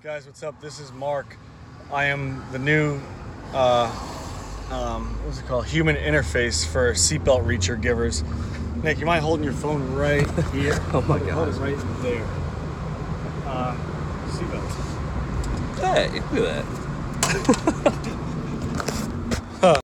Guys, what's up? This is Mark. I am the new, what's it called? Human interface for seatbelt reacher givers. Nick, you mind holding your phone right here? Oh my God. Hold it right there. Seatbelt. Hey, look at that.